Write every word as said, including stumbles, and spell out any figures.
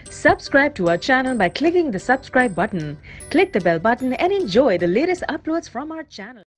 Subscribe to our channel by clicking the subscribe button. Click the bell button and enjoy the latest uploads from our channel.